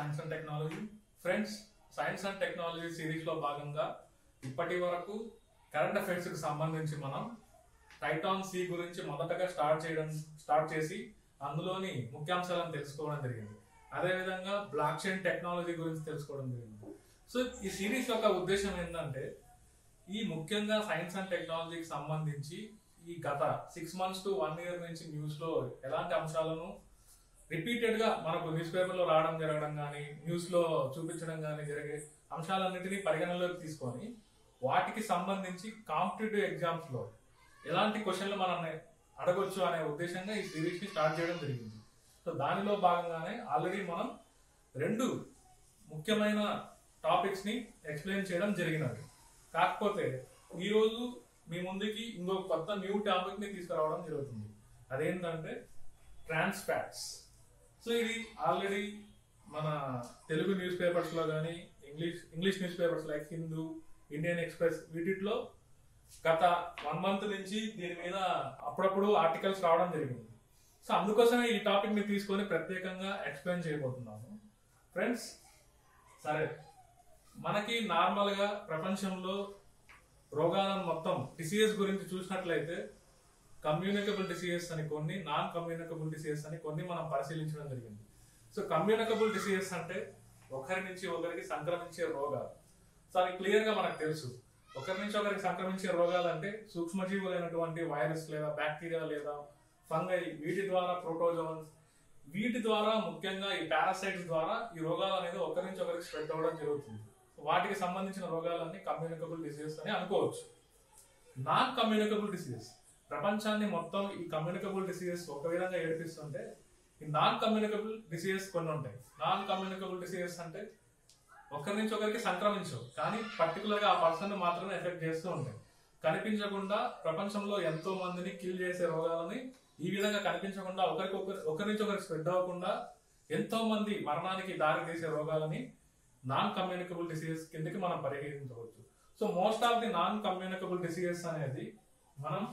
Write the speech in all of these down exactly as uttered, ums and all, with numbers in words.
Science and technology. Friends, science and technology series లో భాగంగా ఇప్పటి వరకు కరెంట్ అఫైర్స్ కి సంబంధించి మనం టైటాన్ సి గురించి మొదటగా స్టార్ట్ చేయడం స్టార్ట్ చేసి అందులోని ముఖ్యాంశాలను తెలుసుకోవడం జరిగింది. అదేవిధంగా బ్లాక్ చైన్ టెక్నాలజీ గురించి తెలుసుకోవడం జరిగింది. సో ఈ సిరీస్ యొక్క ఉద్దేశం ఏంటంటే, ఈ ముఖ్యంగా సైన్స్ అండ్ టెక్నాలజీకి సంబంధించి ఈ గత six months to one year నుంచి న్యూస్ లో ఎలాంటి అంశాలను రిపీటెడ్ గా మనకు న్యూస్ పేపర్ లో రావడం జరగడం కానీ న్యూస్ లో చూపించడం కానీ జరిగే అంశాలన్నింటినీ పరిగణనలోకి తీసుకొని వాటికి సంబంధించి కాంపిటేటివ్ ఎగ్జామ్స్ లో ఎలాంటి క్వశ్చన్లు మనం అడగొచ్చు అనే ఉద్దేశంగా ఈ సిరీస్ ని స్టార్ట్ చేయడం జరిగింది. సో దానిలో భాగంగానే ఆల్రెడీ మనం రెండు ముఖ్యమైన టాపిక్స్ ని ఎక్స్ప్లెయిన్ చేయడం జరిగినది. కాకపోతే ఈ రోజు మీ ముందుకి ఇంకో కొత్త న్యూ టాపిక్ ని తీసుకురావడం జరుగుతుంది. అదేంటంటే ట్రాన్స్ ఫ్యాట్స్. సో ఇది ఆల్రెడీ మన తెలుగు న్యూస్ పేపర్స్ లో కానీ English English news papers like Hindu, Indian Express వీటిలో గత వన్ మంత్ నుంచి దీని మీద అప్పుడప్పుడు ఆర్టికల్స్ రావడం జరిగింది. సో అందుకోసమే ఈ టాపిక్ ని తీసుకొని ప్రత్యేకంగా ఎక్స్ప్లెయిన్ చేయబోతున్నాను. ఫ్రెండ్స్, సరే, మనకి నార్మల్ గా ప్రపంచంలో రోగాలను మొత్తం డిసీజెస్ గురించి చూసినట్లయితే కమ్యూనికబుల్ డిసీజెస్ అని కొన్ని, నాన్ కమ్యూనికబుల్ డిసీజెస్ అని కొన్ని మనం పరిశీలించడం జరిగింది. సో కమ్యూనికబుల్ డిసీజెస్ అంటే ఒకరి నుంచి ఒకరికి సంక్రమించే రోగాలు. సో అది క్లియర్ గా మనకు తెలుసు. ఒకరి నుంచి ఒకరికి సంక్రమించే రోగాలు అంటే సూక్ష్మజీవులైనటువంటి వైరస్ లేదా బ్యాక్టీరియా లేదా ఫంగై, వీటి ద్వారా ప్రోటోజోన్స్, వీటి ద్వారా ముఖ్యంగా ఈ పారాసైట్స్ ద్వారా ఈ రోగాలు అనేది ఒకరి నుంచి ఒకరికి స్ప్రెడ్ అవ్వడం జరుగుతుంది. వాటికి సంబంధించిన రోగాలన్నీ కమ్యూనికబుల్ డిసీజెస్ అని అనుకోవచ్చు. నాన్ కమ్యూనికబుల్ డిసీజెస్, ప్రపంచాన్ని మొత్తం ఈ కమ్యూనికబుల్ డిసీజెస్ ఒక విధంగా ఏడిపిస్తుంటే ఈ నాన్ కమ్యూనికబుల్ డిసీజెస్ కొన్ని ఉంటాయి. నాన్ కమ్యూనికబుల్ డిసీజెస్ అంటే ఒకరి నుంచి ఒకరికి సంక్రమించవు, కానీ పర్టికులర్ గా ఆ పర్సన్ మాత్రమే ఎఫెక్ట్ చేస్తూ ఉంటాయి. కనిపించకుండా ప్రపంచంలో ఎంతో మందిని కిల్ చేసే రోగాలని ఈ విధంగా కనిపించకుండా ఒకరికి ఒకరి ఒకరి నుంచి ఒకరికి స్ప్రెడ్ అవ్వకుండా ఎంతో మంది మరణానికి దారి తీసే రోగాలని నాన్ కమ్యూనికబుల్ డిసీజెస్ కిందకి మనం పరిగణించవచ్చు. So most of the non communicable diseases అనేది మనం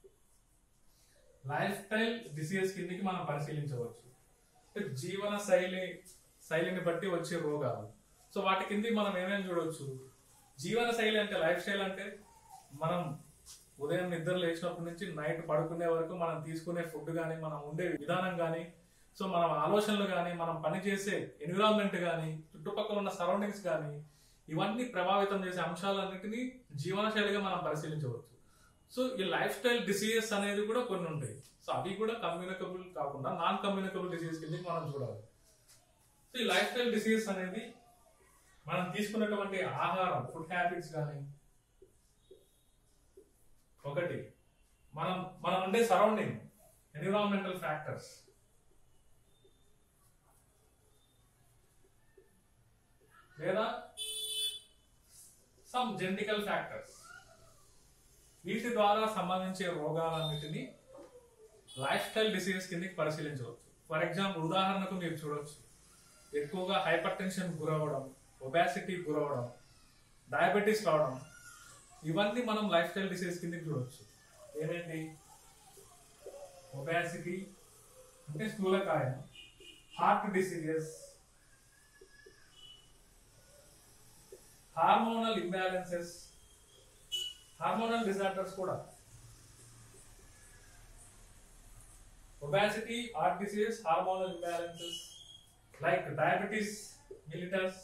లైఫ్ స్టైల్ డిసీజెస్ కిందకి మనం పరిశీలించవచ్చు. జీవన శైలి శైలిని బట్టి వచ్చే రోగాలు. సో వాటి కింద మనం ఏమేమి చూడవచ్చు. జీవన శైలి అంటే లైఫ్ స్టైల్ అంటే మనం ఉదయం నిద్ర లేచినప్పటి నుంచి నైట్ పడుకునే వరకు మనం తీసుకునే ఫుడ్ కానీ, మనం ఉండే విధానం కానీ, సో మన ఆలోచనలు కానీ, మనం పనిచేసే ఎన్విరాన్మెంట్ కానీ, చుట్టుపక్కల ఉన్న సరౌండింగ్స్ కానీ, ఇవన్నీ ప్రభావితం చేసే అంశాలన్నింటినీ జీవన శైలిగా మనం పరిశీలించవచ్చు. సో ఈ లైఫ్ స్టైల్ డిసీజెస్ అనేది కూడా కొన్ని ఉంటాయి. సో అవి కూడా కమ్యూనికబుల్ కాకుండా నాన్ కమ్యూనికబుల్ డిసీజెస్ కిందకి మనం చూడాలి. సో ఈ లైఫ్ స్టైల్ డిసీజెస్ అనేది మనం తీసుకున్నటువంటి ఆహారం, ఫుడ్ హ్యాబిట్స్ కానీ, ఒకటి మనం మనం ఉండే సరౌండింగ్, ఎన్విరాన్మెంటల్ ఫ్యాక్టర్స్, లేదా సమ్ జెనెటికల్ ఫ్యాక్టర్స్, వీటి ద్వారా సంబంధించే రోగాలన్నిటినీ లైఫ్ స్టైల్ డిసీజెస్ కిందకి పరిశీలించవచ్చు. ఫర్ ఎగ్జాంపుల్, ఉదాహరణకు మీరు చూడవచ్చు, ఎక్కువగా హైపర్ టెన్షన్ గురవడం, ఒబాసిటీ గురవడం, డయాబెటీస్ రావడం, ఇవన్నీ మనం లైఫ్ స్టైల్ డిసీజెస్ కిందకి చూడవచ్చు. ఏమేంటి? ఒబాసిటీ అంటే స్థూలకాయం, heart diseases, hormonal imbalances, hormonal disorders కూడా. Obesity, heart diseases, hormonal imbalances like diabetes mellitus,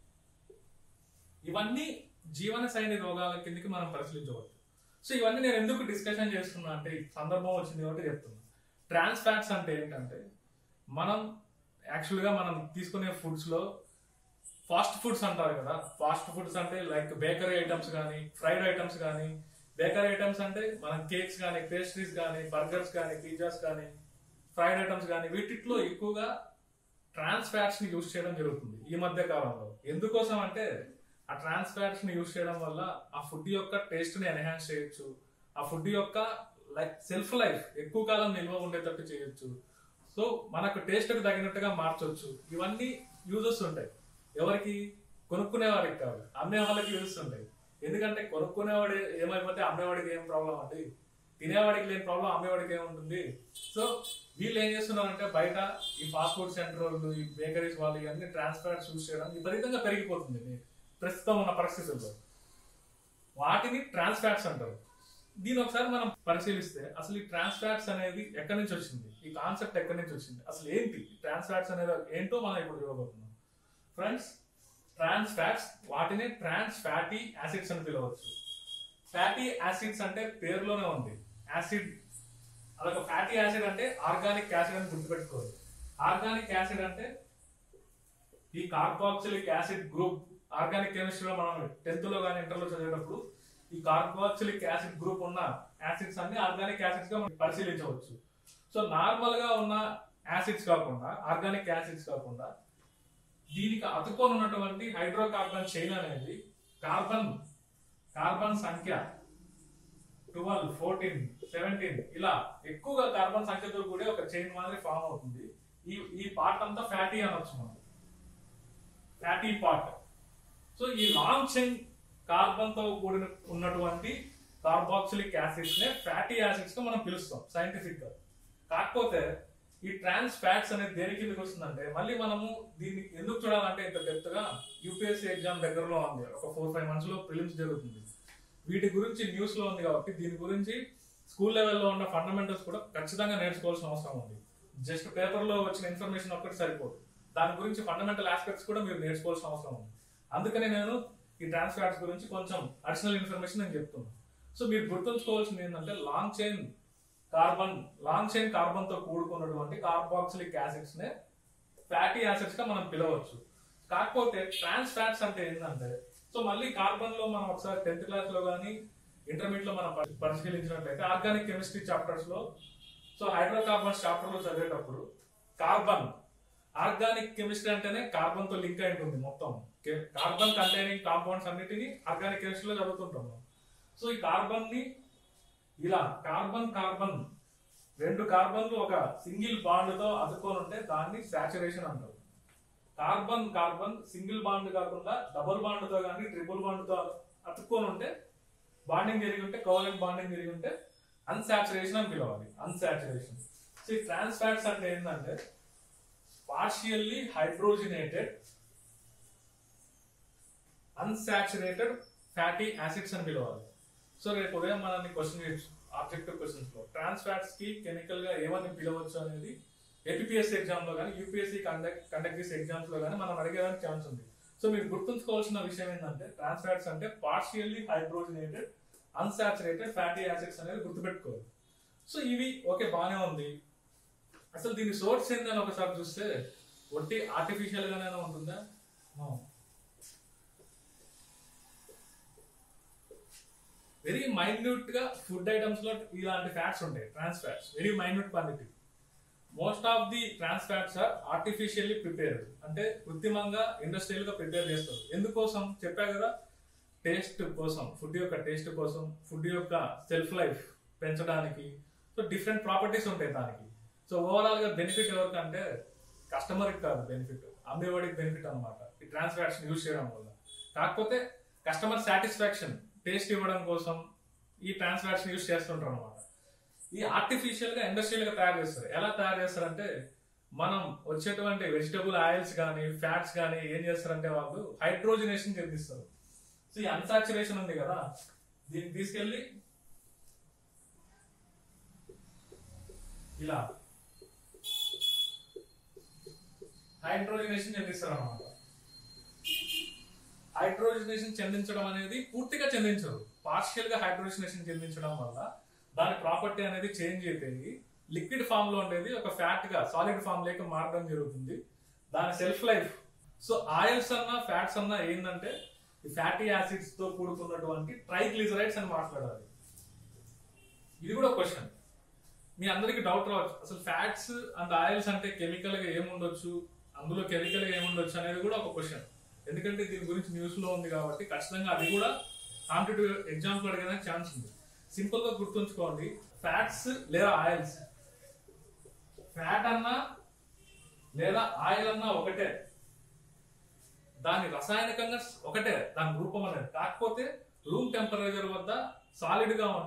ఇవన్నీ జీవన శైలి రోగాల కిందకి మనం పరిశీలించవచ్చు. సో ఇవన్నీ నేను ఎందుకు డిస్కషన్ చేస్తున్నా అంటే, సందర్భం వచ్చింది కాబట్టి చెప్తున్నా. ట్రాన్స్ ఫ్యాట్స్ అంటే ఏంటంటే, మనం యాక్చువల్గా మనం తీసుకునే ఫుడ్స్ లో ఫాస్ట్ ఫుడ్స్ అంటారు కదా. ఫాస్ట్ ఫుడ్స్ అంటే లైక్ బేకరీ ఐటమ్స్ కానీ, ఫ్రైడ్ ఐటమ్స్ కానీ. బేకరీ ఐటమ్స్ అంటే మనం కేక్స్ కానీ, పేస్ట్రీస్ కానీ, బర్గర్స్ కానీ, పిజ్జాస్ కానీ, ఫ్రైడ్ ఐటమ్స్ కానీ, వీటిలో ఎక్కువగా ట్రాన్స్ ఫ్యాట్స్ ని యూజ్ చేయడం జరుగుతుంది ఈ మధ్య కాలంలో. ఎందుకోసం అంటే, ఆ ట్రాన్స్ ఫ్యాట్స్ ని యూజ్ చేయడం వల్ల ఆ ఫుడ్ యొక్క టేస్ట్ ని ఎన్హాన్స్ చేయొచ్చు, ఆ ఫుడ్ యొక్క లైక్ సెల్ఫ్ లైఫ్ ఎక్కువ కాలం నిల్వ ఉండేటట్టు చేయొచ్చు. సో మనకు టేస్ట్ కి తగినట్టుగా మార్చొచ్చు. ఇవన్నీ యూజెస్ ఉంటాయి. ఎవరికి? కొనుక్కునే వారికి కాదు, అమ్మే వాళ్ళకి యూజెస్ ఉంటాయి. ఎందుకంటే కొనుక్కునేవాడు ఏమైపోతే అమ్మేవాడికి ఏం ప్రాబ్లం అండి. తినేవాడికి లేని ప్రాబ్లం అమ్మేవాడికి ఏముంటుంది. సో వీళ్ళు ఏం చేస్తున్నారంటే బయట ఈ ఫాస్ట్ ఫుడ్ సెంటర్ వాళ్ళు, ఈ బేకరీస్ వాళ్ళు ఇవన్నీ ట్రాన్స్ ఫ్యాట్స్ యూజ్ చేయడం విపరీతంగా పెరిగిపోతుంది ప్రస్తుతం ఉన్న పరిస్థితుల్లో. వాటిని ట్రాన్స్ ఫ్యాట్స్ అంటారు. దీని ఒకసారి మనం పరిశీలిస్తే అసలు ఈ ట్రాన్స్ ఫ్యాట్స్ అనేది ఎక్కడి నుంచి వచ్చింది, ఈ కాన్సెప్ట్ ఎక్కడి నుంచి వచ్చింది, అసలు ఏంటి ట్రాన్స్ ఫ్యాట్స్ అనేది ఏంటో మనం ఇప్పుడు చూడబోతున్నాం. ఫ్రెండ్స్, ట్రాన్స్ ఫ్యాట్స్ వాటిని ట్రాన్స్ ఫ్యాటీ యాసిడ్స్ అని పిలవచ్చు. ఫ్యాటీ యాసిడ్స్ అంటే పేరులోనే ఉంది, యాసిడ్. అదొక ఫ్యాటీ యాసిడ్ అంటే ఆర్గానిక్ యాసిడ్ అని గుర్తుపెట్టుకోవాలి. ఆర్గానిక్ యాసిడ్ అంటే ఈ కార్బాక్సిలిక్ యాసిడ్ గ్రూప్. ఆర్గానిక్ కెమిస్ట్రీలో మనం టెన్త్ లో కానీ ఇంటర్ లో చదివేటప్పుడు ఈ కార్బాక్సిలిక్ యాసిడ్ గ్రూప్ ఉన్న యాసిడ్స్ అన్ని ఆర్గానిక్ యాసిడ్స్ గా మనం పరిశీలించవచ్చు. సో నార్మల్ గా ఉన్న యాసిడ్స్ కాకుండా, ఆర్గానిక్ యాసిడ్స్ కాకుండా దీనికి అతుక్కొని ఉన్నటువంటి హైడ్రోకార్బన్ చైన్ అనేది కార్బన్ కార్బన్ సంఖ్య ట్వెల్వ్, ఫోర్టీన్, సెవెంటీన్ ఇలా ఎక్కువగా కార్బన్ సంఖ్యతో కూడా ఒక చైన్ మాదిరి ఫామ్ అవుతుంది. ఈ ఈ పార్ట్ అంతా ఫ్యాటీ అనొచ్చు మనం, ఫ్యాటీ పార్ట్. సో ఈ లాంగ్ చైన్ కార్బన్ తో కూడిన ఉన్నటువంటి కార్బాక్సిలిక్ యాసిడ్స్ నే ఫ్యాటీ యాసిడ్స్ గా మనం పిలుస్తాం సైంటిఫిక్ గా. కాకపోతే ఈ ట్రాన్స్ ఫ్యాట్స్ అనేది దేని కిందకి వస్తుందంటే, మళ్ళీ మనము దీన్ని ఎందుకు చూడాలంటే ఇంత డెప్త్ గా యూపీఎస్సీ ఎగ్జామ్ దగ్గరలో ఉంది, ఒక ఫోర్ ఫైవ్ మంత్స్ లో ప్రిలిమ్స్ జరుగుతుంది. వీటి గురించి న్యూస్ లో ఉంది కాబట్టి దీని గురించి స్కూల్ లెవెల్లో ఉన్న ఫండమెంటల్స్ కూడా ఖచ్చితంగా నేర్చుకోవాల్సిన అవసరం ఉంది. జస్ట్ పేపర్ లో వచ్చిన ఇన్ఫర్మేషన్ ఒక్కటి సరిపోదు, దాని గురించి ఫండమెంటల్ ఆస్పెక్ట్స్ కూడా మీరు నేర్చుకోవాల్సిన అవసరం ఉంది. అందుకనే నేను ఈ ట్రాన్స్ ఫ్యాట్స్ గురించి కొంచెం అడిషనల్ ఇన్ఫర్మేషన్ నేను చెప్తున్నాను. సో మీరు గుర్తుంచుకోవాల్సింది ఏంటంటే, long chain carbon long chain carbon తో కూడుకున్నటువంటి కార్బాక్సిలిక్ యాసిడ్స్ నే ఫ్యాటీ యాసిడ్స్ గా మనం పిలవచ్చు. కాకపోతే ట్రాన్స్ ఫ్యాట్స్ అంటే ఏంటంటే, సో మళ్ళీ కార్బన్ లో మనం ఒకసారి టెన్త్ క్లాస్ లో కానీ ఇంటర్మీడియట్ లో మనం పరిశీలించినట్లయితే ఆర్గానిక్ కెమిస్ట్రీ చాప్టర్స్ లో, సో హైడ్రోకార్బన్స్ చాప్టర్ లో చదివేటప్పుడు కార్బన్, ఆర్గానిక్ కెమిస్ట్రీ అంటేనే కార్బన్ తో లింక్ అయి ఉంటుంది. మొత్తం కార్బన్ కంటైనింగ్ కాంపౌండ్స్ అన్నిటిని ఆర్గానిక్ కెమిస్ట్రీలో చదువుతుంటాం. సో ఈ కార్బన్ ని ఇలా కార్బన్ కార్బన్ రెండు కార్బన్లు ఒక సింగిల్ బాండ్ తో అతుక్కొని ఉంటే దాన్ని సాచురేషన్ అంటారు. కార్బన్ కార్బన్ సింగిల్ బాండ్ కాకుండా డబుల్ బాండ్ తో కానీ ట్రిపుల్ బాండ్ తో అతుక్కొని ఉంటే, బాండింగ్ జరిగి ఉంటే, కోవలెంట్ బాండింగ్ జరిగి ఉంటే అన్సాచురేషన్ అని పిలవాలి, అన్సాచురేషన్. సో ఈ ట్రాన్స్ ఫ్యాట్స్ అంటే ఏంటంటే partially hydrogenated unsaturated fatty acids అని పిలవాలి. సో రేపు ఉదయం మనల్ని క్వశ్చన్ చేయొచ్చు ఆబ్జెక్టివ్ క్వశ్చన్స్ లో ట్రాన్స్ ఫ్యాట్స్ కి కెమికల్ గా ఏమని పిలవచ్చు అనేది ఏపీఎస్సీ ఎగ్జామ్ లో కానీ యూపీఎస్సీ కండక్ట్ కండక్ట్ చేసే ఎగ్జామ్స్ లో కానీ మనం అడిగేదానికి ఛాన్స్ ఉంది. సో మీరు గుర్తుంచుకోవాల్సిన విషయం ఏంటంటే, ట్రాన్స్ ఫ్యాట్స్ అంటే partially hydrogenated unsaturated fatty acids అనేది గుర్తుపెట్టుకోవాలి. సో ఇవి ఓకే, బాగానే ఉంది. అసలు దీని సోర్స్ ఏందని ఒకసారి చూస్తే ఒట్టి ఆర్టిఫిషియల్ గానే ఉంటుందా? వెరీ మైన్యూట్ గా ఫుడ్ ఐటమ్స్ లో ఇలాంటి ఫ్యాట్స్ ఉంటాయి, trans fats, very minute quantity. Most of the trans fats are artificially prepared, అంటే కృత్రిమంగా ఇండస్ట్రియల్ గా ప్రిపేర్ చేస్తారు. ఎందుకోసం చెప్పా కదా, టేస్ట్ కోసం, ఫుడ్ యొక్క టేస్ట్ కోసం, ఫుడ్ యొక్క సెల్ఫ్ లైఫ్ పెంచడానికి. సో డిఫరెంట్ ప్రాపర్టీస్ ఉంటాయి దానికి. సో ఓవరాల్ గా బెనిఫిట్ ఎవరికంటే కస్టమర్కి కాదు బెనిఫిట్, అమ్మేవాడికి బెనిఫిట్ అనమాట ఈ ట్రాన్స్ ఫ్యాట్స్ యూజ్ చేయడం వల్ల. కాకపోతే కస్టమర్ సాటిస్ఫాక్షన్, టేస్ట్ ఇవ్వడం కోసం ఈ ట్రాన్స్ ఫ్యాట్స్ యూజ్ చేస్తుంటారు అనమాట. ఈ ఆర్టిఫిషియల్ గా ఇండస్ట్రియల్ గా తయారు చేస్తారు. ఎలా తయారు చేస్తారంటే, మనం వచ్చేటువంటి వెజిటబుల్ ఆయిల్స్ కానీ ఫ్యాట్స్ కానీ ఏం చేస్తారంటే వాళ్ళు హైడ్రోజనేషన్ చెందిస్తారు. సో ఈ అన్సాచురేషన్ ఉంది కదా, దీన్ని తీసుకెళ్లి ఇలా హైడ్రోజనేషన్ చెందిస్తారు అన్నమాట. హైడ్రోజనేషన్ చెందించడం అనేది పూర్తిగా చెందించరు, పార్షియల్ గా హైడ్రోజనేషన్ చెందించడం వల్ల దాని ప్రాపర్టీ అనేది చేంజ్ అయిపోయి లిక్విడ్ ఫామ్ లో ఉండేది ఒక ఫ్యాట్ గా సాలిడ్ ఫామ్ లేక మారడం జరుగుతుంది. దాని సెల్ఫ్ లైఫ్. సో ఆయిల్స్ అన్నా ఫ్యాట్స్ అన్నా ఏంటంటే ఈ ఫ్యాటీ యాసిడ్స్ తో కూడుకున్నటువంటి ట్రైగ్లిజరైడ్స్ అని మాట్లాడాలి. ఇది కూడా క్వశ్చన్, మీ అందరికి డౌట్ రావచ్చు, అసలు ఫ్యాట్స్ అండ్ ఆయిల్స్ అంటే కెమికల్ గా ఏముండొచ్చు, అందులో కెమికల్ గా ఏముండొచ్చు అనేది కూడా ఒక క్వశ్చన్. ఎందుకంటే దీని గురించి న్యూస్ లో ఉంది కాబట్టి ఖచ్చితంగా అది కూడా కాంపిటేటివ్ ఎగ్జామ్స్ లో అడిగేదానికి ఛాన్స్ ఉంది. సింపుల్ గా గుర్తుంచుకోండి, ఫ్యాట్స్ లేదా ఆయిల్స్, ఫ్యాట్ అన్నా లేదా ఆయిల్ అన్నా ఒకటే, దాని రసాయనికంగా ఒకటే, దాని రూపం అనేది. కాకపోతే రూమ్ టెంపరేచర్ వద్ద సాలిడ్ గా ఉంటే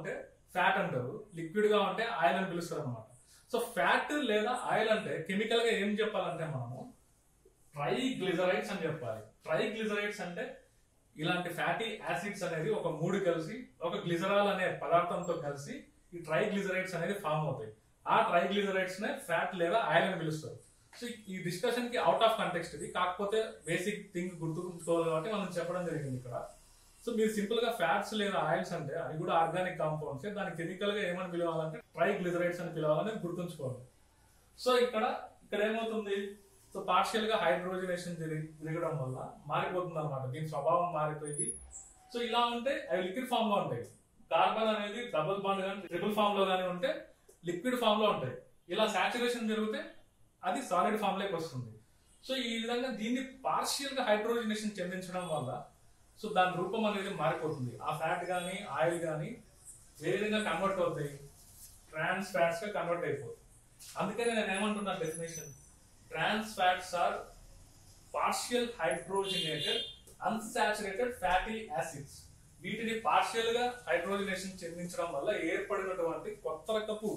ఫ్యాట్ అంటారు, లిక్విడ్ గా ఉంటే ఆయిల్ అని పిలుస్తారు అనమాట. సో ఫ్యాట్ లేదా ఆయిల్ అంటే కెమికల్ గా ఏం చెప్పాలంటే మనము ట్రైగ్లిజరైడ్స్ అని చెప్పాలి. ట్రైగ్లిజరైడ్స్ అంటే ఇలాంటి ఫ్యాటీ యాసిడ్స్ అనేది ఒక మూడు కలిసి ఒక గ్లిజరాల్ అనే పదార్థంతో కలిసి ఈ ట్రైగ్లిజరైడ్స్ అనేది ఫామ్ అవుతాయి. ఆ ట్రైగ్లిజరైడ్స్ నే ఫ్యాట్ లేదా ఆయిల్ అని పిలుస్తారు. సో ఈ డిస్కషన్ కి అవుట్ ఆఫ్ కంటెక్స్ట్ ఇది, కాకపోతే బేసిక్ థింగ్ గుర్తుంచుకోవాలి కాబట్టి మనం చెప్పడం జరిగింది ఇక్కడ. సో మీరు సింపుల్ గా ఫ్యాట్స్ లేదా ఆయిల్స్ అంటే అవి కూడా ఆర్గానిక్ కాంపౌండ్స్, దాని కెమికల్ గా ఏమని పిలవాలంటే ట్రైగ్లిజరైడ్స్ అని పిలవాలని గుర్తుంచుకోవాలి. సో ఇక్కడ ఇక్కడ ఏమవుతుంది, సో పార్షియల్ గా హైడ్రోజనేషన్ జరగడం వల్ల మారిపోతుంది అనమాట, దీని స్వభావం మారిపోయి. సో ఇలా ఉంటే అవి లిక్విడ్ ఫామ్ లో ఉంటాయి. కార్బన్ అనేది డబుల్ బాండ్ కానీ ట్రిపుల్ ఫామ్ లో కానీ ఉంటే లిక్విడ్ ఫామ్ లో ఉంటాయి. ఇలా సాచురేషన్ జరిగితే అది సాలిడ్ ఫామ్ లోకి వస్తుంది. సో ఈ విధంగా దీన్ని పార్షియల్ గా హైడ్రోజనేషన్ చెందించడం వల్ల సో దాని రూపం అనేది మారిపోతుంది. ఆ ఫ్యాట్ కానీ ఆయిల్ కానీ ఏ విధంగా కన్వర్ట్ అవుతాయి, ట్రాన్స్ ఫ్యాట్స్ గా కన్వర్ట్ అయిపోతాయి. అందుకని నేను ఏమంటున్నా definition, trans fats are partial hydrogenated unsaturated fatty acids. వీటిని పార్షియల్ గా హైడ్రోజనేషన్ చెందించడం వల్ల ఏర్పడినటువంటి కొత్త రకపు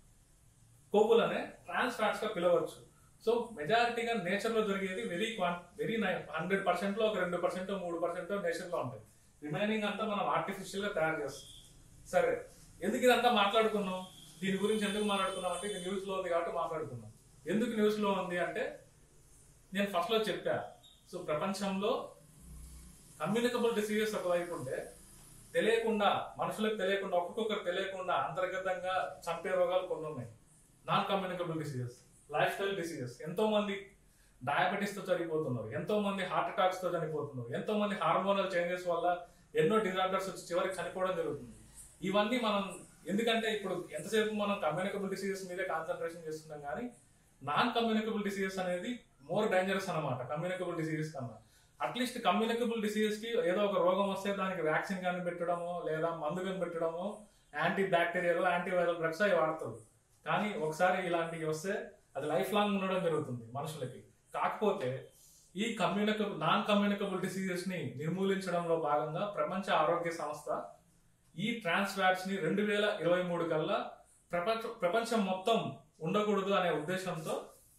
కొవ్వులనే ట్రాన్స్ ఫ్యాట్స్ గా పిలవచ్చు. సో మెజారిటీగా నేచర్ లో జరిగేది వెరీ వెరీ హండ్రెడ్ పర్సెంట్ లో ఒక రెండు పర్సెంట్ మూడు పర్సెంట్ నేచర్ లో ఉంటాయి. రిమైనింగ్ అంతా మనం ఆర్టిఫిషియల్ గా తయారు చేస్తాం. సరే, ఎందుకు ఇదంతా మాట్లాడుకున్నాం, దీని గురించి ఎందుకు మాట్లాడుకున్నాం అంటే ఇది న్యూస్ లో ఉంది కాబట్టి మాట్లాడుకున్నాం. ఎందుకు న్యూస్ లో ఉంది అంటే నేను ఫస్ట్ లో చెప్పా. సో ప్రపంచంలో కమ్యూనికబుల్ డిసీజెస్ ఒకవైపు ఉంటే తెలియకుండా మనుషులకు తెలియకుండా ఒక్కొక్కరు తెలియకుండా అంతర్గతంగా చంపే రోగాలు కొన్ని ఉన్నాయి. Non communicable diseases, life style diseases. ఎంతో మంది డయాబెటీస్ తో చనిపోతున్నారు, ఎంతో మంది హార్ట్ అటాక్స్ తో చనిపోతున్నారు, ఎంతో మంది హార్మోనల్ చేంజెస్ వల్ల ఎన్నో డిజార్డర్స్ వచ్చి చివరికి చనిపోవడం జరుగుతుంది. ఇవన్నీ మనం ఎందుకంటే ఇప్పుడు ఎంతసేపు మనం కమ్యూనికబుల్ డిసీజెస్ మీదే కాన్సన్ట్రేషన్ చేస్తున్నాం, కానీ నాన్ కమ్యూనికబుల్ డిసీజెస్ అనేది మోర్ డేంజరస్ అనమాట కమ్యూనికబుల్ డిసీజెస్ కన్నా. అట్లీస్ట్ కమ్యూనికబుల్ డిసీజెస్ కి ఏదో ఒక రోగం వస్తే దానికి వ్యాక్సిన్ కానీ పెట్టడమో లేదా మందు కానీ పెట్టడమో anti bacterial anti viral drugs అవి వాడతారు. కానీ ఒకసారి ఇలాంటివి వస్తే అది లైఫ్ లాంగ్ ఉండడం జరుగుతుంది మనుషులకి. కాకపోతే ఈ కమ్యూనికబుల్ నాన్ కమ్యూనికబుల్ డిసీజెస్ ని నిర్మూలించడంలో భాగంగా ప్రపంచ ఆరోగ్య సంస్థ ఈ ట్రాన్స్ ఫ్యాట్స్ ని రెండు వేల ఇరవై మూడు కల్లా ప్రపంచ ప్రపంచం మొత్తం ఉండకూడదు అనే ఉద్దేశంతో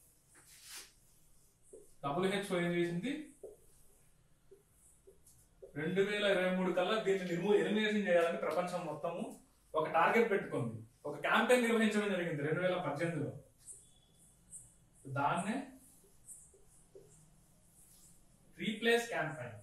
డబ్ల్యూహెచ్ఓ ఏం చేసింది, రెండు వేల ఇరవై మూడు కల్లా దీన్ని నిర్మూ ఎలిమినేషన్ చేయాలని ప్రపంచం మొత్తము ఒక టార్గెట్ పెట్టుకుంది. ఒక క్యాంపెయిన్ నిర్వహించడం జరిగింది రెండు వేల పద్దెనిమిదిలో. దాన్నే రీప్లేస్ క్యాంపెయిన్.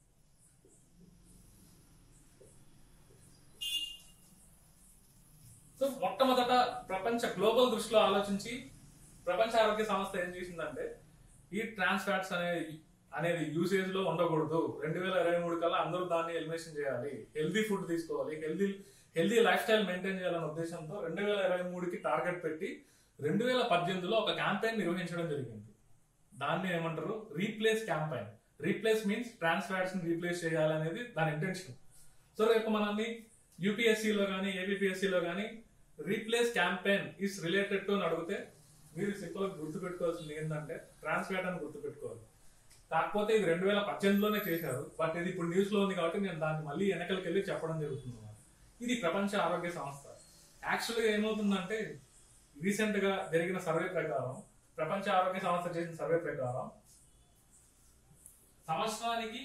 సో మొట్టమొదట ప్రపంచ గ్లోబల్ దృష్టిలో ఆలోచించి ప్రపంచ ఆరోగ్య సంస్థ ఏం చేసిందంటే ఈ ట్రాన్స్ ఫ్యాట్స్ అనేది అనేది యూసేజ్ లో ఉండకూడదు, రెండు వేల ఇరవై మూడు కల్లా అందరూ దాన్ని ఎలిమినేషన్ చేయాలి, హెల్దీ ఫుడ్ తీసుకోవాలి, healthy healthy life style maintain చేయాలనే ఉద్దేశంతో రెండు వేల ఇరవై మూడుకి టార్గెట్ పెట్టి రెండు వేల పద్దెనిమిదిలో ఒక క్యాంపెయిన్ నిర్వహించడం జరిగింది. దాన్ని ఏమంటారు, replace campaign. Replace means trans fats ని రీప్లేస్ చేయాలనేది దాని ఇంటెన్షన్. సో రేపు మనల్ని యూపీఎస్సీలో కానీ ఏబిపిఎస్సీలో కానీ replace campaign is related to అని అడిగితే మీరు సింపుల్ గా గుర్తు పెట్టుకోవాల్సింది ఏంటంటే ట్రాన్స్ ఫ్యాట్ అని గుర్తు పెట్టుకోవాలి. కాకపోతే ఇది రెండు వేల పద్దెనిమిదిలోనే చేశారు, బట్ ఇది ఇప్పుడు న్యూస్ లో ఉంది కాబట్టి నేను దాన్ని మళ్ళీ వెనకలికి వెళ్ళి చెప్పడం జరుగుతుంది. ఇది ప్రపంచ ఆరోగ్య సంస్థ. యాక్చువల్ గా ఏమవుతుందంటే రీసెంట్ గా జరిగిన సర్వే ప్రకారం, ప్రపంచ ఆరోగ్య సంస్థ చేసిన సర్వే ప్రకారం సంవత్సరానికి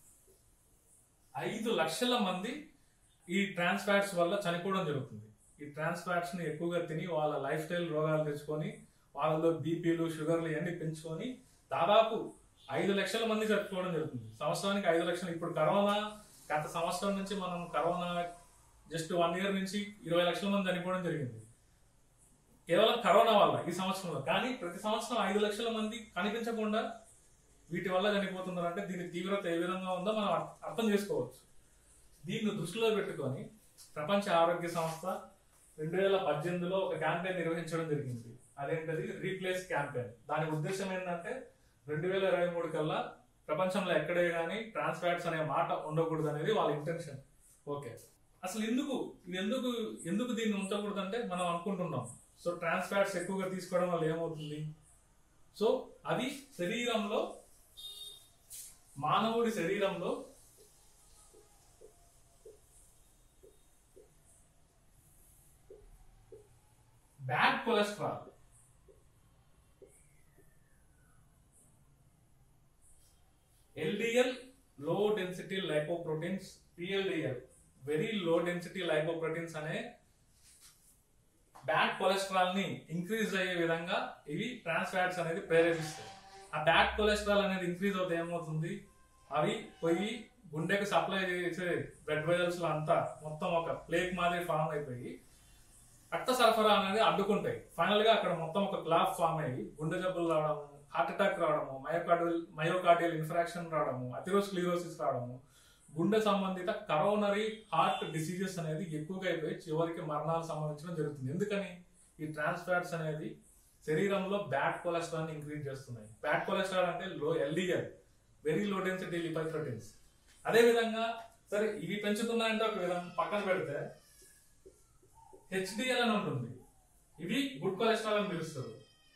ఐదు లక్షల మంది ఈ ట్రాన్స్ ఫ్యాట్స్ వల్ల చనిపోవడం జరుగుతుంది. ఈ ట్రాన్స్ ఫ్యాట్స్ ని ఎక్కువగా తిని వాళ్ళ లైఫ్ స్టైల్ రోగాలు తెచ్చుకొని వాళ్ళలో బీపీలు షుగర్లు ఇవన్నీ పెంచుకొని దాదాపు ఐదు లక్షల మంది చనిపోవడం జరుగుతుంది సంవత్సరానికి. ఐదు లక్షలు. ఇప్పుడు కరోనా గత సంవత్సరం నుంచి మనం కరోనా జస్ట్ వన్ ఇయర్ నుంచి ఇరవై లక్షల మంది చనిపోవడం జరిగింది కేవలం కరోనా వల్ల ఈ సంవత్సరంలో. కానీ ప్రతి సంవత్సరం ఐదు లక్షల మంది కనిపించకుండా వీటి వల్ల చనిపోతున్నారు అంటే దీని తీవ్రత ఏ విధంగా ఉందో మనం అర్థం చేసుకోవచ్చు. దీన్ని దృష్టిలో పెట్టుకొని ప్రపంచ ఆరోగ్య సంస్థ రెండు వేల పద్దెనిమిదిలో ఒక క్యాంపెయిన్ నిర్వహించడం జరిగింది. అదేంటది రీప్లేస్ క్యాంపెయిన్. దాని ఉద్దేశం ఏంటంటే రెండు వేల ఇరవై మూడు కల్లా ప్రపంచంలో ఎక్కడే కానీ ట్రాన్స్ ఫ్యాట్స్ అనే మాట ఉండకూడదు అనేది వాళ్ళ ఇంటెన్షన్. ఓకే, అసలు ఎందుకు ఇది ఎందుకు ఎందుకు దీన్ని ఉంచకూడదు అంటే మనం అనుకుంటున్నాం సో ట్రాన్స్ ఫ్యాట్స్ ఎక్కువగా తీసుకోవడం వల్ల ఏమవుతుంది, సో అది శరీరంలో మానవుడి శరీరంలో bad cholesterol, LDL low density lipoproteins, VLDL very low density lipoproteins అనే బ్యాడ్ కొలెస్ట్రాల్ ని ఇంక్రీజ్ అయ్యే విధంగా ఇవి ట్రాన్స్ ఫ్యాట్స్ అనేది ప్రేరేపిస్తాయి. ఆ బ్యాడ్ కొలెస్ట్రాల్ అనేది ఇంక్రీజ్ అవుతే ఏమవుతుంది, అవి పోయి గుండెకు సప్లై చేసే బ్లడ్ వెజల్స్ లో అంతా మొత్తం ఒక ప్లేక్ మాదిరి ఫామ్ అయిపోయి రక్త సరఫరా అనేది అడ్డుకుంటాయి. ఫైనల్ గా అక్కడ మొత్తం ఒక క్లాఫ్ ఫామ్ అయ్యి గుండె జబ్బులు రావడము, హార్ట్ అటాక్ రావడము, మయోకార్డియల్ మయోకార్డియల్ ఇన్ఫ్రాక్షన్ రావడము, అథెరోస్క్లిరోసిస్ రావడము, గుండె సంబంధిత కరోనరీ హార్ట్ డిసీజెస్ అనేది ఎక్కువగా అయిపోయి చివరికి మరణాలు సంబంధించడం జరుగుతుంది. ఎందుకని ఈ ట్రాన్స్ ఫ్యాట్స్ అనేది శరీరంలో బ్యాడ్ కొలెస్ట్రాల్ ని ఇంక్రీజ్ చేస్తున్నాయి. బ్యాడ్ కొలెస్ట్రాల్ అంటే low LDL very low density lipoproteins. అదే విధంగా సరే ఇవి పెంచుతున్నాయంటే ఒక విధంగా పక్కన పెడితే హెచ్డిఎల్ అని ఉంటుంది, ఇవి గుడ్ కొలెస్ట్రాల్ అని పిలుస్తారు.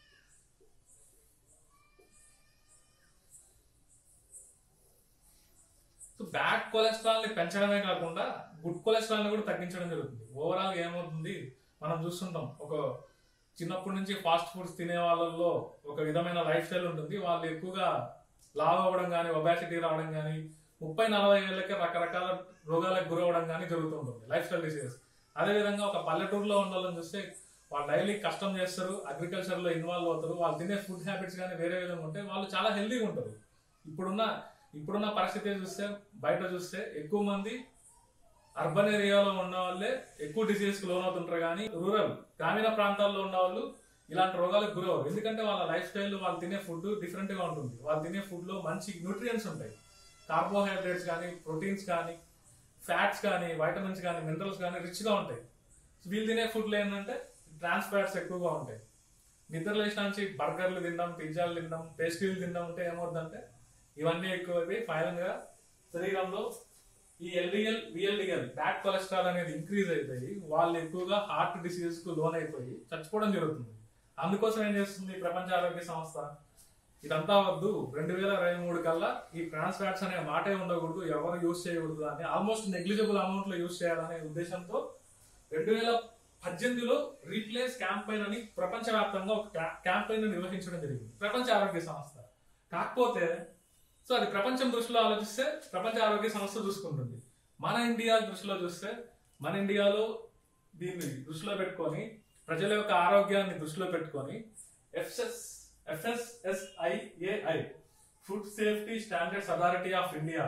సో బ్యాడ్ కొలెస్ట్రాల్ ని పెంచడమే కాకుండా గుడ్ కొలెస్ట్రాల్ ని కూడా తగ్గించడం జరుగుతుంది. ఓవరాల్ గా ఏమవుతుంది, మనం చూస్తుంటాం ఒక చిన్నప్పటి నుంచి ఫాస్ట్ ఫుడ్స్ తినే వాళ్ళల్లో ఒక విధమైన లైఫ్ స్టైల్ ఉంటుంది. వాళ్ళు ఎక్కువగా లావ్ అవ్వడం కానీ, ఒబాసిటీ రావడం కానీ, ముప్పై నలభై ఏళ్ళకే రకరకాల రోగాలకు గురవడం కానీ జరుగుతుంటుంది, లైఫ్ స్టైల్ డిసీజెస్. అదేవిధంగా ఒక పల్లెటూరులో ఉన్న వాళ్ళని చూస్తే వాళ్ళు డైలీ కష్టం చేస్తారు, అగ్రికల్చర్ లో ఇన్వాల్వ్ అవుతారు, వాళ్ళు తినే ఫుడ్ హ్యాబిట్స్ కానీ వేరే విధంగా ఉంటే వాళ్ళు చాలా హెల్తీగా ఉంటారు. ఇప్పుడున్న ఇప్పుడున్న పరిస్థితి చూస్తే బయట చూస్తే ఎక్కువ మంది అర్బన్ ఏరియాలో ఉన్న వాళ్ళే ఎక్కువ డిసీజ్ కి లోన్ అవుతుంటారు, కానీ రూరల్ గ్రామీణ ప్రాంతాల్లో ఉన్న వాళ్ళు ఇలాంటి రోగాలకు గురవరు. ఎందుకంటే వాళ్ళ లైఫ్ స్టైల్, వాళ్ళు తినే ఫుడ్ డిఫరెంట్ గా ఉంటుంది. వాళ్ళు తినే ఫుడ్ లో మంచి న్యూట్రియంట్స్ ఉంటాయి, కార్బోహైడ్రేట్స్ కానీ, ప్రోటీన్స్ కానీ, ఫ్యాట్స్ కానీ, వైటమిన్స్ కానీ, మినరల్స్ కానీ రిచ్ గా ఉంటాయి. వీళ్ళు తినే ఫుడ్ లో ఏంటంటే ట్రాన్స్ ఫ్యాట్స్ ఎక్కువగా ఉంటాయి. నిద్ర లేచిన నుంచి బర్గర్లు తిందాం, పిజ్జాలు తిందాం, పేస్ట్రీలు తిందాం ఉంటే ఏమవుతుందంటే ఇవన్నీ ఎక్కువైపోయి ఫైనల్ గా శరీరంలో ఈ ఎల్డిఎల్ విఎల్డిఎల్ బ్యాడ్ కొలెస్ట్రాల్ అనేది ఇంక్రీజ్ అయిపోయి వాళ్ళు ఎక్కువగా హార్ట్ డిసీజెస్ కు లోన్ అయిపోయి చచ్చిపోవడం జరుగుతుంది. అందుకోసం ఏం చేస్తుంది ప్రపంచ ఆరోగ్య సంస్థ, ఇదంతా వద్దు, రెండు వేల ఇరవై మూడు కల్లా ఈ ట్రాన్స్ ఫ్యాట్స్ అనే మాటే ఉండకూడదు, ఎవరు యూజ్ చేయకూడదు అని ఆల్మోస్ట్ నెగ్లిజిబుల్ అమౌంట్ లో యూజ్ చేయాలనే ఉద్దేశంతో రెండు వేల పద్దెనిమిదిలో రీప్లేస్ క్యాంపెయిన్ అని ప్రపంచవ్యాప్తంగా ఒక క్యాంపెయిన్ నిర్వహించడం జరిగింది ప్రపంచ ఆరోగ్య సంస్థ. కాకపోతే సో అది ప్రపంచం దృష్టిలో ఆలోచిస్తే ప్రపంచ ఆరోగ్య సంస్థ చూసుకుంటుంది. మన ఇండియా దృష్టిలో చూస్తే మన ఇండియాలో దీన్ని దృష్టిలో పెట్టుకొని ప్రజల యొక్క ఆరోగ్యాన్ని దృష్టిలో పెట్టుకొని FS FSSAI food safety standards authority of India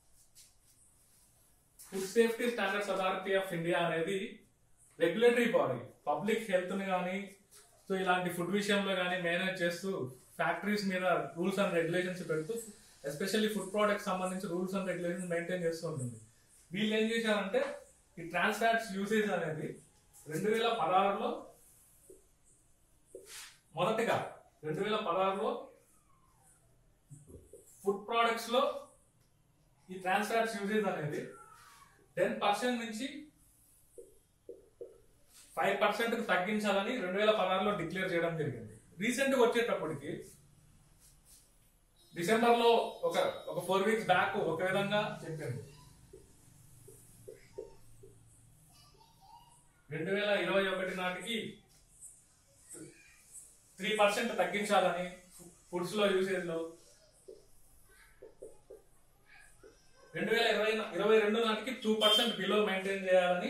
food safety standards authority of India అనేది రెగ్యులేటరీ బాడీ, పబ్లిక్ హెల్త్ ని కానీ సో ఇలాంటి ఫుడ్ విషయంలో కానీ మేనేజ్ చేస్తూ ఫ్యాక్టరీస్ మీద రూల్స్ అండ్ రెగ్యులేషన్స్ పెడుతూ ఎస్పెషల్లీ ఫుడ్ ప్రోడక్ట్స్ సంబంధించి రూల్స్ అండ్ రెగ్యులేషన్స్ మెయింటైన్ చేస్తూ ఉంటుంది. వీళ్ళు ఏం చేశారంటే ఈ ట్రాన్స్ ఫ్యాట్స్ యూసేజ్ అనేది రెండు వేల పదహారులో మొదటిగా రెండు వేల పదహారులో ఫుడ్ ప్రోడక్ట్స్ లో ఈ ట్రాన్స్ ఫ్యాట్స్ యూసేజ్ అనేది టెన్ పర్సెంట్ నుంచి ఫైవ్ పర్సెంట్ కు తగ్గించాలని రెండు వేల పదహారులో డిక్లేర్ చేయడం జరిగింది. రీసెంట్ గా వచ్చేటప్పటికి డిసెంబర్ లో ఒక ఒక ఫోర్ వీక్స్ బ్యాక్ ఒక విధంగా చెప్పింది, రెండు వేల ఇరవై ఒకటి నాటికి త్రీ పర్సెంట్ తగ్గించాలని ఫుడ్స్ లో యూసేజ్ లో, రెండు వేల ఇరవై ఇరవై రెండు నాటికి టూ పర్సెంట్ బిలో మెయింటైన్ చేయాలని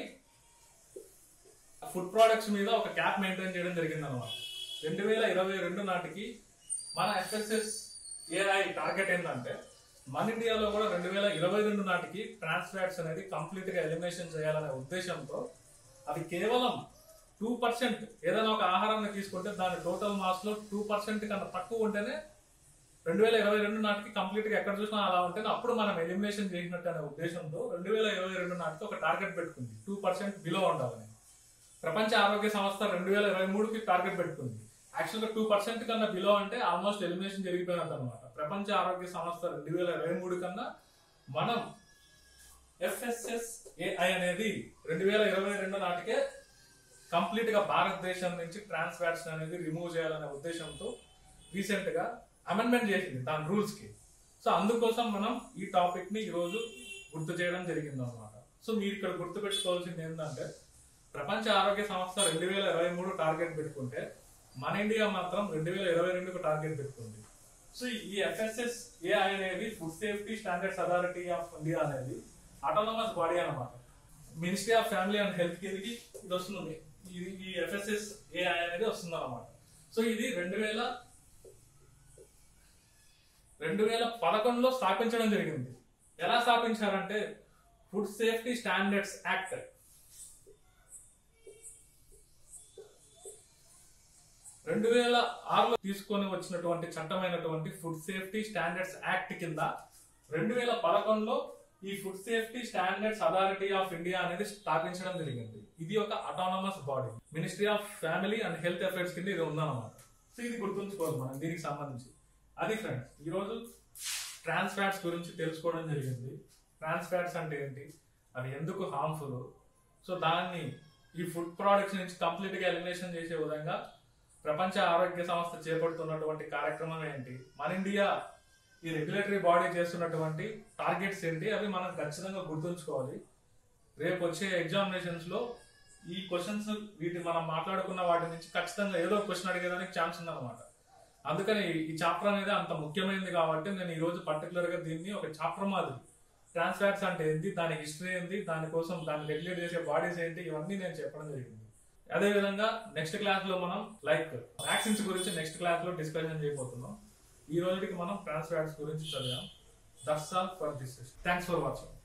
ఫుడ్ ప్రోడక్ట్స్ మీద ఒక క్యాప్ మెయింటైన్ చేయడం జరిగింది అనమాట. రెండు వేల ఇరవై రెండు నాటికి మన ఎఫ్ఎస్ఎస్ఏఐ టార్గెట్ ఏంటంటే మన ఇండియాలో కూడా రెండు వేల ఇరవై రెండు నాటికి ట్రాన్స్ ఫ్యాట్స్ అనేది కంప్లీట్ గా ఎలిమినేషన్ చేయాలనే ఉద్దేశంతో అది కేవలం టూ పర్సెంట్ ఏదైనా ఒక ఆహారాన్ని తీసుకుంటే దాని టోటల్ మాస్ లో టూ పర్సెంట్ కన్నా తక్కువ ఉంటేనే రెండు వేల ఇరవై రెండు నాటికి కంప్లీట్ గా ఎక్కడ చూసినా అలా ఉంటేనే అప్పుడు మనం ఎలిమినేషన్ చేసినట్టు అనే ఉద్దేశంతో రెండు వేల ఇరవై రెండు నాటికి ఒక టార్గెట్ పెట్టుకుంది, టూ పర్సెంట్ బిలో ఉండాలని. ప్రపంచ ఆరోగ్య సంస్థ రెండు వేల ఇరవై మూడుకి టార్గెట్ పెట్టుకుంది. యాక్చువల్ గా టూ పర్సెంట్ కన్నా బిలో అంటే ఆల్మోస్ట్ ఎలిమినేషన్ జరిగిపోయినట్టు అనమాట. ప్రపంచ ఆరోగ్య సంస్థ రెండు వేల ఇరవై మూడు కన్నా మనం ఎఫ్ఎస్ఎస్ఏఐ అనేది రెండు వేల ఇరవై రెండు నాటికే కంప్లీట్ గా భారతదేశం నుంచి ట్రాన్స్ ఫ్యాట్స్ అనేది రిమూవ్ చేయాలనే ఉద్దేశంతో రీసెంట్ గా అమెండ్మెంట్ చేసింది దాని రూల్స్ కి. సో అందుకోసం మనం ఈ టాపిక్ ని ఈరోజు గుర్తు చేయడం జరిగింది అనమాట. సో మీరు ఇక్కడ గుర్తు పెట్టుకోవాల్సింది ఏంటంటే ప్రపంచ ఆరోగ్య సంస్థ రెండు వేల ఇరవై మూడు టార్గెట్ పెట్టుకుంటే మన ఇండియా మాత్రం రెండు వేల ఇరవై రెండుకు టార్గెట్ పెట్టుకుంది. సో ఈ ఎఫ్ఎస్ఎస్ ఏ అనేది food safety standards authority of India అనేది ఆటోనమస్ బాడీ అన్నమాట. Ministry of family and health కిందకి ఇది వస్తుంది. ఇది ఈ ఎఫ్ఎస్ఎస్ ఏ అనేది వస్తుంది అన్నమాట. సో ఇది రెండు వేల రెండు వేల పదకొండులో స్థాపించడం జరిగింది. ఎలా స్థాపించారంటే ఫుడ్ సేఫ్టీ స్టాండర్డ్స్ యాక్ట్ రెండు వేల ఆరులో తీసుకొని వచ్చినటువంటి చట్టమైనటువంటి ఫుడ్ సేఫ్టీ స్టాండర్డ్స్ యాక్ట్ కింద రెండు వేల పదకొండులో ఈ food safety standards authority of India అనేది స్థాపించడం జరిగింది. ఇది ఒక autonomous body, ministry of family and health affairs కింద ఇది ఉందన్నమాట. సో ఇది గుర్తుంచుకోవాలి మనం దీనికి సంబంధించి. అది ఫ్రెండ్స్, ఈరోజు ట్రాన్స్ ఫ్యాట్స్ గురించి తెలుసుకోవడం జరిగింది. ట్రాన్స్ ఫ్యాట్స్ అంటే ఏంటి, అవి ఎందుకు హార్మ్ఫుల్, సో దాన్ని ఈ ఫుడ్ ప్రోడక్ట్స్ నుంచి కంప్లీట్ గా ఎలిమినేషన్ చేసే విధంగా ప్రపంచ ఆరోగ్య సంస్థ చేపడుతున్నటువంటి కార్యక్రమం ఏంటి, మన ఇండియా ఈ రెగ్యులేటరీ బాడీ చేస్తున్నటువంటి టార్గెట్స్ ఏంటి, అవి మనం ఖచ్చితంగా గుర్తుంచుకోవాలి. రేపు వచ్చే ఎగ్జామినేషన్స్ లో ఈ క్వశ్చన్స్ వీటి మనం మాట్లాడుకున్న వాటి నుంచి ఖచ్చితంగా ఏదో క్వశ్చన్ అడిగేదానికి ఛాన్స్ ఉందన్నమాట. అందుకని ఈ చాప్టర్ అనేది అంత ముఖ్యమైనది కాబట్టి నేను ఈ రోజు పర్టికులర్ గా దీన్ని ఒక చాప్టర్ మాదిరి ట్రాన్స్ ఫ్యాట్స్ అంటే ఏంటి, దాని హిస్టరీ ఏంటి, దానికోసం దాన్ని రెగ్యులేట్ చేసే బాడీస్ ఏంటి, ఇవన్నీ నేను చెప్పడం జరిగింది. అదే విధంగా నెక్స్ట్ క్లాస్ లో మనం లైక్ వ్యాక్సిన్స్ గురించి నెక్స్ట్ క్లాస్ లో డిస్కషన్ చేయబోతున్నాం. ఈ రోజుకి మనం ట్రాన్స్ ఫ్యాట్స్ గురించి చదివాం. That's all for this. Thanks for watching.